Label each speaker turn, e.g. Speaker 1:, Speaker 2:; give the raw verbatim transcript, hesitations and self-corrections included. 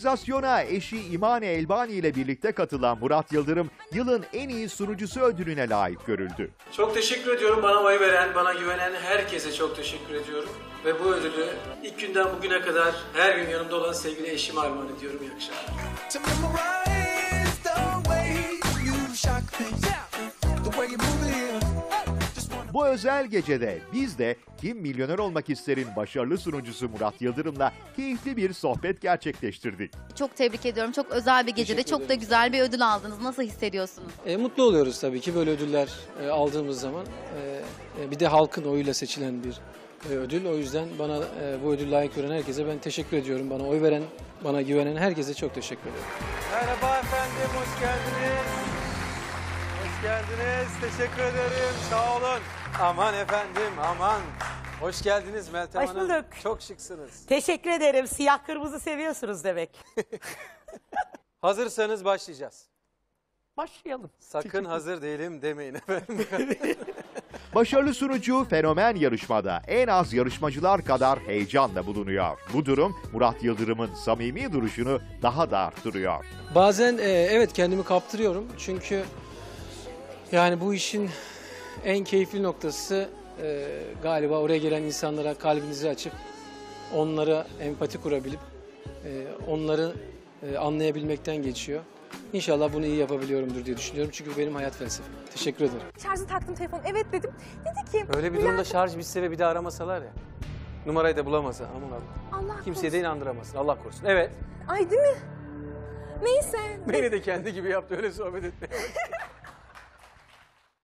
Speaker 1: Senkronizasyona eşi İmane Elbani ile birlikte katılan Murat Yıldırım, yılın en iyi sunucusu ödülüne layık görüldü.
Speaker 2: Çok teşekkür ediyorum. Bana oy veren, bana güvenen herkese çok teşekkür ediyorum. Ve bu ödülü ilk günden bugüne kadar her gün yanımda olan sevgili eşime armağan ediyorum. İyi akşamlar.
Speaker 1: Bu özel gecede biz de Kim Milyoner Olmak İster'in başarılı sunucusu Murat Yıldırım'la keyifli bir sohbet gerçekleştirdik.
Speaker 3: Çok tebrik ediyorum. Çok özel bir gecede
Speaker 4: Teşekkür
Speaker 3: çok da
Speaker 4: ederim.
Speaker 3: güzel bir ödül aldınız. Nasıl hissediyorsunuz?
Speaker 4: E, mutlu oluyoruz tabii ki böyle ödüller e, aldığımız zaman. E, e, bir de halkın oyuyla seçilen bir e, ödül. O yüzden bana e, bu ödül layık gören herkese ben teşekkür ediyorum. Bana oy veren, bana güvenen herkese çok teşekkür ediyorum.
Speaker 5: Merhaba efendim, hoş geldiniz. Hoş geldiniz, teşekkür ederim, sağ olun. Aman efendim, aman. Hoş geldiniz Meltem
Speaker 6: Hoş
Speaker 5: Hanım.
Speaker 6: bulduk.
Speaker 5: Çok şıksınız.
Speaker 6: Teşekkür ederim. Siyah kırmızı seviyorsunuz demek.
Speaker 5: Hazırsanız başlayacağız.
Speaker 6: Başlayalım.
Speaker 5: Sakın hazır değilim demeyin efendim.
Speaker 1: Başarılı sunucu fenomen yarışmada en az yarışmacılar kadar heyecanla bulunuyor. Bu durum Murat Yıldırım'ın samimi duruşunu daha da arttırıyor.
Speaker 4: Bazen e, evet kendimi kaptırıyorum. Çünkü yani bu işin en keyifli noktası e, galiba oraya gelen insanlara kalbinizi açıp onlara empati kurabilip e, onları e, anlayabilmekten geçiyor. İnşallah bunu iyi yapabiliyorumdur diye düşünüyorum. Çünkü bu benim hayat felsefem. Teşekkür ederim.
Speaker 7: Şarjı taktım telefonu. Evet dedim. Dedi ki...
Speaker 5: Öyle bir durumda şarj bitse ve bir daha aramasalar ya. Numarayı da bulamasa aman Allah.
Speaker 7: Allah
Speaker 5: Kimseye
Speaker 7: korusun.
Speaker 5: de inandıramasın. Allah korusun. Evet.
Speaker 7: Ay değil mi? Neyse.
Speaker 5: Beni de kendi gibi yaptı öyle sohbet etmeye.